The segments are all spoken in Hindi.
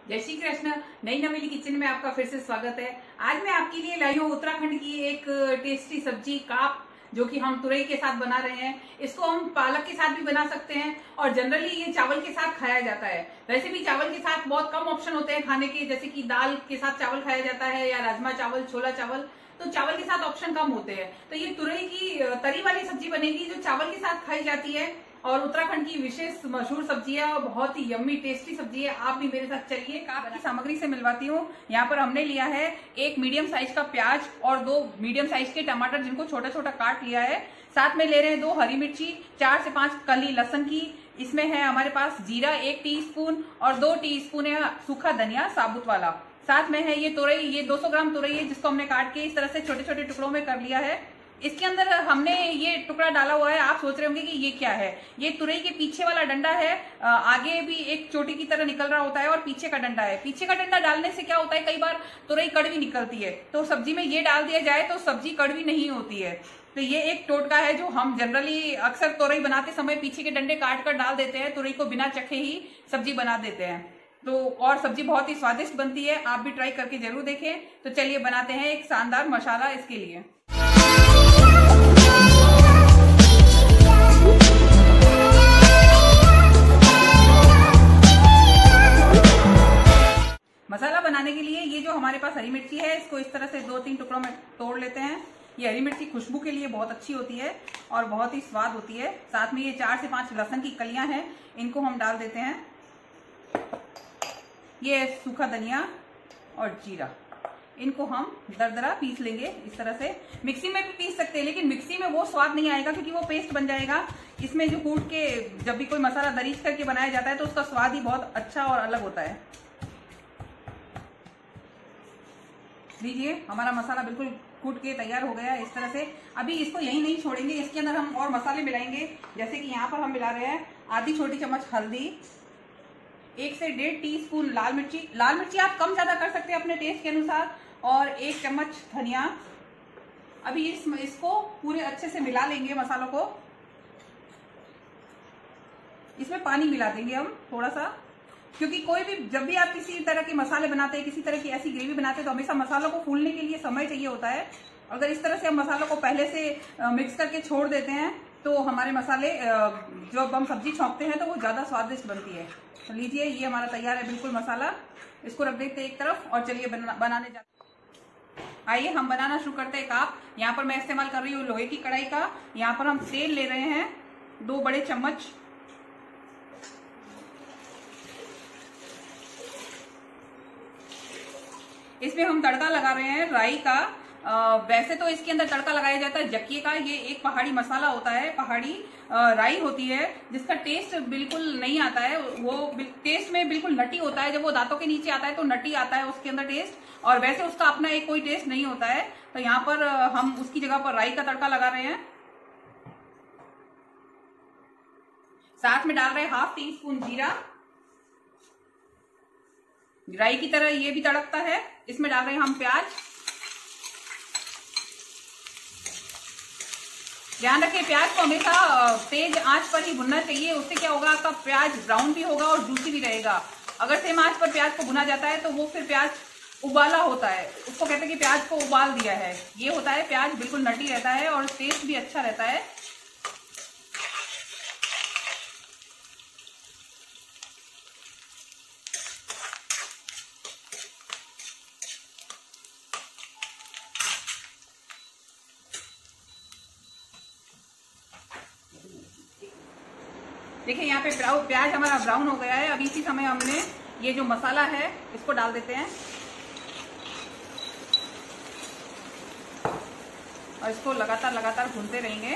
जय श्री कृष्ण। नई नवेली किचन में आपका फिर से स्वागत है। आज मैं आपके लिए लाई हूँ उत्तराखंड की एक टेस्टी सब्जी काप, जो कि हम तुरई के साथ बना रहे हैं। इसको हम पालक के साथ भी बना सकते हैं और जनरली ये चावल के साथ खाया जाता है। वैसे भी चावल के साथ बहुत कम ऑप्शन होते हैं खाने के, जैसे कि दाल के साथ चावल खाया जाता है या राजमा चावल, छोला चावल, तो चावल के साथ ऑप्शन कम होते हैं। तो ये तुरई की तरी वाली सब्जी बनेगी जो चावल के साथ खाई जाती है और उत्तराखंड की विशेष मशहूर सब्जी है और बहुत ही यम्मी टेस्टी सब्जी है। आप भी मेरे साथ चलिए, काप की सामग्री से मिलवाती हूँ। यहाँ पर हमने लिया है एक मीडियम साइज का प्याज और 2 मीडियम साइज के टमाटर, जिनको छोटा छोटा काट लिया है। साथ में ले रहे हैं 2 हरी मिर्ची, 4 से 5 कली लहसुन की। इसमें है हमारे पास जीरा 1 टीस्पून और 2 टीस्पून है सूखा धनिया साबुत वाला। साथ में है ये तुरई, ये 200 ग्राम तुरई है जिसको हमने काट के इस तरह से छोटे छोटे टुकड़ों में कर लिया है। इसके अंदर हमने ये टुकड़ा डाला हुआ है। आप सोच रहे होंगे कि ये क्या है। ये तुरई के पीछे वाला डंडा है। आगे भी एक चोटी की तरह निकल रहा होता है और पीछे का डंडा है। पीछे का डंडा डालने से क्या होता है, कई बार तुरई कड़वी निकलती है, तो सब्जी में ये डाल दिया जाए तो सब्जी कड़वी नहीं होती है। तो ये एक टोटका है जो हम जनरली अक्सर तुरई बनाते समय पीछे के डंडे काट कर डाल देते हैं। तुरई को बिना चखे ही सब्जी बना देते हैं, तो और सब्जी बहुत ही स्वादिष्ट बनती है। आप भी ट्राई करके जरूर देखें। तो चलिए बनाते हैं एक शानदार मसाला इसके लिए। मसाला बनाने के लिए ये जो हमारे पास हरी मिर्ची है, इसको इस तरह से 2-3 टुकड़ों में तोड़ लेते हैं। ये हरी मिर्ची खुशबू के लिए बहुत अच्छी होती है और बहुत ही स्वाद होती है। साथ में ये 4 से 5 लहसुन की कलियां हैं, इनको हम डाल देते हैं। ये सूखा धनिया और जीरा, इनको हम दरदरा पीस लेंगे इस तरह से। मिक्सी में भी पीस सकते हैं, लेकिन मिक्सी में वो स्वाद नहीं आएगा क्योंकि वो पेस्ट बन जाएगा। इसमें जो कूट के जब भी कोई मसाला दरीज करके बनाया जाता है तो उसका स्वाद ही बहुत अच्छा और अलग होता है। लीजिए, हमारा मसाला बिल्कुल कूट के तैयार हो गया है इस तरह से। अभी इसको यहीं नहीं छोड़ेंगे, इसके अंदर हम और मसाले मिलाएंगे। जैसे कि यहाँ पर हम मिला रहे हैं आधी छोटी चम्मच हल्दी, 1 से 1.5 टीस्पून लाल मिर्ची। लाल मिर्ची आप कम ज्यादा कर सकते हैं अपने टेस्ट के अनुसार, और 1 चम्मच धनिया। अभी इसको पूरे अच्छे से मिला लेंगे मसालों को। इसमें पानी मिला देंगे हम थोड़ा सा, क्योंकि कोई भी जब भी आप किसी तरह के मसाले बनाते हैं, किसी तरह की ऐसी ग्रेवी बनाते हैं, तो हमेशा मसालों को फूलने के लिए समय चाहिए होता है। अगर इस तरह से हम मसालों को पहले से मिक्स करके छोड़ देते हैं तो हमारे मसाले जब हम सब्जी छौंकते हैं तो वो ज्यादा स्वादिष्ट बनती है। तो लीजिए, ये हमारा तैयार है बिल्कुल मसाला। इसको रख देते हैं एक तरफ और चलिए बनाने जाते हैं। आइए हम बनाना शुरू करते हैं काप। यहाँ पर मैं इस्तेमाल कर रही हूँ लोहे की कढ़ाई का। यहाँ पर हम तेल ले रहे हैं 2 बड़े चम्मच। इसमें हम तड़का लगा रहे हैं राई का। वैसे तो इसके अंदर तड़का लगाया जाता है जक्के का। ये एक पहाड़ी मसाला होता है, पहाड़ी राई होती है, जिसका टेस्ट बिल्कुल नहीं आता है। वो टेस्ट में बिल्कुल नटी होता है। जब वो दांतों के नीचे आता है तो नटी आता है उसके अंदर टेस्ट, और वैसे उसका अपना एक कोई टेस्ट नहीं होता है। तो यहाँ पर हम उसकी जगह पर राई का तड़का लगा रहे हैं। साथ में डाल रहे हैं 1/2 टीस्पून जीरा। राई की तरह ये भी तड़कता है। इसमें डाल रहे हैं हम प्याज। ध्यान रखें, प्याज को हमेशा तेज आंच पर ही भुनना चाहिए। उससे क्या होगा, आपका प्याज ब्राउन भी होगा और जूसी भी रहेगा। अगर सेम आंच पर प्याज को भुना जाता है तो वो फिर प्याज उबाला होता है, उसको कहते हैं कि प्याज को उबाल दिया है। ये होता है प्याज बिल्कुल नटी रहता है और टेस्ट भी अच्छा रहता है। देखिए, यहाँ पे प्याज हमारा ब्राउन हो गया है। अभी इसी समय हमने ये जो मसाला है इसको डाल देते हैं और इसको लगातार भूनते रहेंगे।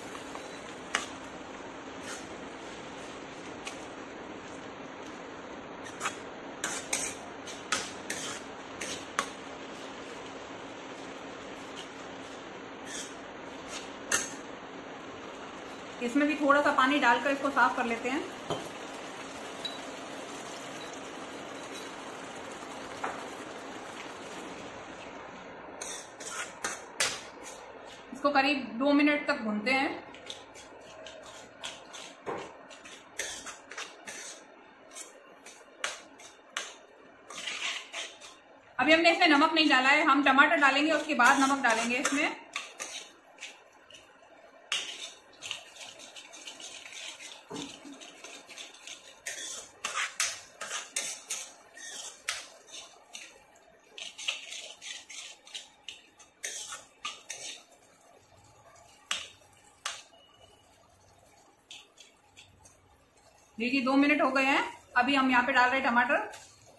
इसमें भी थोड़ा सा पानी डालकर इसको साफ कर लेते हैं। इसको करीब 2 मिनट तक भूनते हैं। अभी हमने इसमें नमक नहीं डाला है, हम टमाटर डालेंगे उसके बाद नमक डालेंगे इसमें। देखिए 2 मिनट हो गए हैं। अभी हम यहाँ पे डाल रहे हैं टमाटर।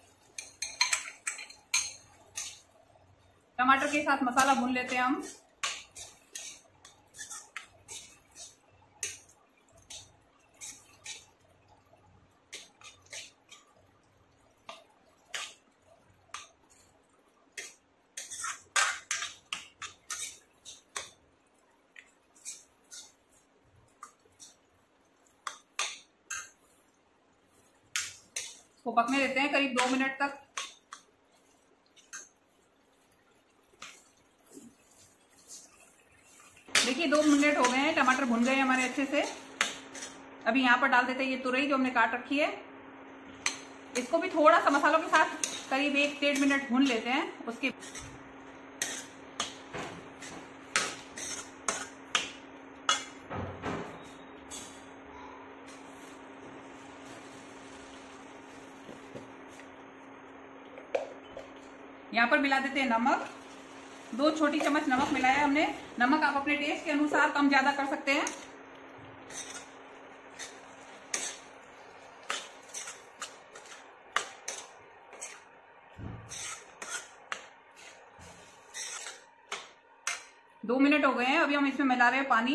टमाटर के साथ मसाला भून लेते हैं हम। इसको पकने देते हैं करीब 2 मिनट तक। देखिए 2 मिनट हो गए हैं, टमाटर भुन गए हैं हमारे अच्छे से। अभी यहाँ पर डाल देते हैं ये तुरई जो हमने काट रखी है। इसको भी थोड़ा सा मसालों के साथ करीब 1-1.5 मिनट भून लेते हैं। उसके यहाँ पर मिला देते हैं नमक। 2 छोटी चम्मच नमक मिलाया हमने। नमक आप अपने टेस्ट के अनुसार कम ज्यादा कर सकते हैं। दो मिनट हो गए हैं। अभी हम इसमें मिला रहे हैं पानी,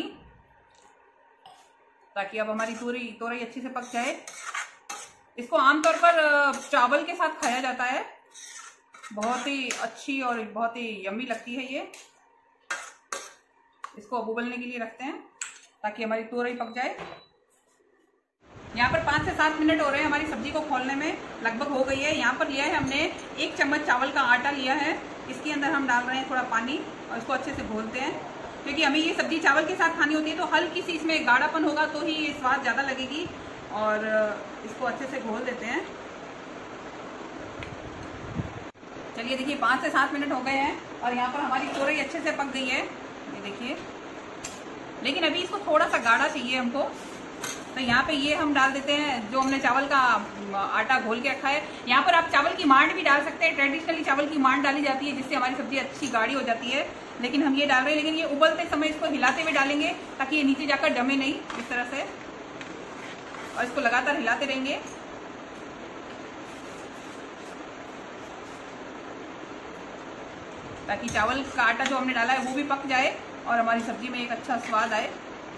ताकि अब हमारी तोरई अच्छी से पक जाए। इसको आमतौर पर चावल के साथ खाया जाता है। बहुत ही अच्छी और बहुत ही यम्मी लगती है ये। इसको अब उबलने के लिए रखते हैं ताकि हमारी तोरई पक जाए। यहाँ पर 5 से 7 मिनट हो रहे हैं हमारी सब्जी को खोलने में, लगभग हो गई है। यहाँ पर लिया है हमने 1 चम्मच चावल का आटा लिया है। इसके अंदर हम डाल रहे हैं थोड़ा पानी और इसको अच्छे से घोलते हैं, क्योंकि हमें ये सब्जी चावल के साथ खानी होती है। तो हल्की सी इसमें गाढ़ापन होगा तो ही ये स्वाद ज्यादा लगेगी। और इसको अच्छे से घोल देते हैं। चलिए देखिए 5 से 7 मिनट हो गए हैं और यहाँ पर हमारी तोरई अच्छे से पक गई है, ये देखिए। लेकिन अभी इसको थोड़ा सा गाढ़ा चाहिए हमको। तो यहाँ पे ये हम डाल देते हैं जो हमने चावल का आटा घोल के रखा है। यहाँ पर आप चावल की मांड भी डाल सकते हैं। ट्रेडिशनली चावल की मांड डाली जाती है, जिससे हमारी सब्जी अच्छी गाढ़ी हो जाती है। लेकिन हम ये डाल रहे हैं, लेकिन ये उबलते समय इसको हिलाते हुए डालेंगे ताकि ये नीचे जाकर जमे नहीं, इस तरह से। और इसको लगातार हिलाते रहेंगे। ताकि चावल का आटा जो हमने डाला है वो भी पक जाए और हमारी सब्जी में एक अच्छा स्वाद आए।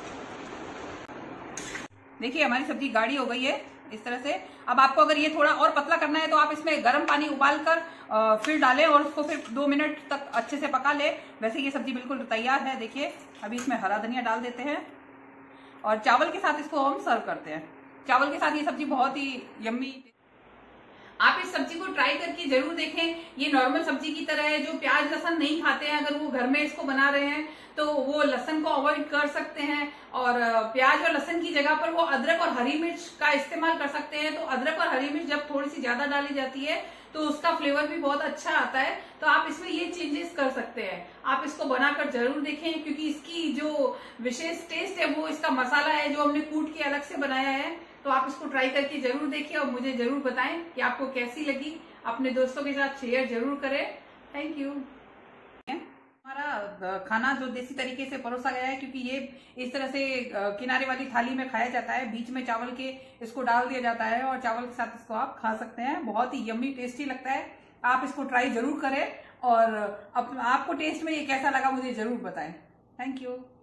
देखिए हमारी सब्जी गाढ़ी हो गई है इस तरह से। अब आपको अगर ये थोड़ा और पतला करना है तो आप इसमें गर्म पानी उबाल कर फिर डालें और उसको फिर 2 मिनट तक अच्छे से पका ले। वैसे ये सब्जी बिल्कुल तैयार है। देखिए अभी इसमें हरा धनिया डाल देते हैं और चावल के साथ इसको हम सर्व करते हैं। चावल के साथ ये सब्जी बहुत ही यम्मी। आप इस सब्जी को ट्राई करके जरूर देखें। ये नॉर्मल सब्जी की तरह है। जो प्याज लहसुन नहीं खाते हैं, अगर वो घर में इसको बना रहे हैं तो वो लहसुन को अवॉइड कर सकते हैं और प्याज और लहसुन की जगह पर वो अदरक और हरी मिर्च का इस्तेमाल कर सकते हैं। तो अदरक और हरी मिर्च जब थोड़ी सी ज्यादा डाली जाती है तो उसका फ्लेवर भी बहुत अच्छा आता है। तो आप इसमें ये चेंजेस कर सकते हैं। आप इसको बनाकर जरूर देखें, क्योंकि इसकी जो विशेष टेस्ट है वो इसका मसाला है जो हमने कूट के अलग से बनाया है। तो आप इसको ट्राई करके जरूर देखिए और मुझे जरूर बताएं कि आपको कैसी लगी। अपने दोस्तों के साथ शेयर जरूर करें। Thank you. हमारा खाना जो देसी तरीके से परोसा गया है, क्योंकि ये इस तरह से किनारे वाली थाली में खाया जाता है। बीच में चावल के इसको डाल दिया जाता है और चावल के साथ इसको आप खा सकते हैं। बहुत ही यम्मी टेस्टी लगता है। आप इसको ट्राई जरूर करें और आपको टेस्ट में ये कैसा लगा मुझे जरूर बताएं। Thank you.